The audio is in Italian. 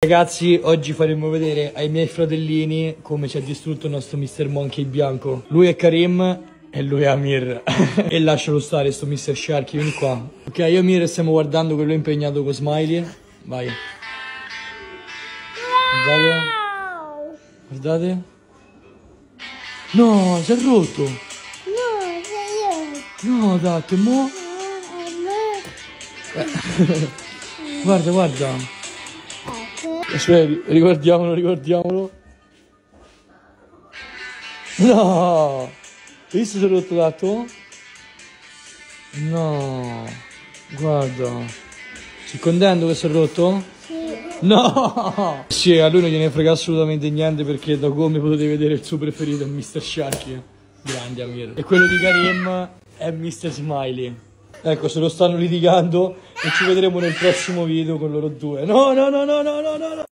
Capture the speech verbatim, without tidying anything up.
Ragazzi, oggi faremo vedere ai miei fratellini come ci ha distrutto il nostro mister Monkey bianco. Lui è Karim e lui è Amir. E lascialo stare sto mister Sharky, vieni qua. Ok, io e Amir stiamo guardando quello impegnato con Smiley. Vai. Guardate. Guardate. No, si è rotto. No, sei io. No, dai, che mo... Eh. Guarda, guarda. Aspetta, ricordiamolo, ricordiamolo. No! Hai visto se è rotto l'atto? No! Guarda. Sei contento che si è rotto? Sì. No! Sì, a lui non gliene frega assolutamente niente perché da come potete vedere il suo preferito è mister Sharky. Grande Amir. E quello di Karim è mister Smiley. Ecco, se lo stanno litigando e ci vedremo nel prossimo video con loro due. No, no, no, no, no, no, no!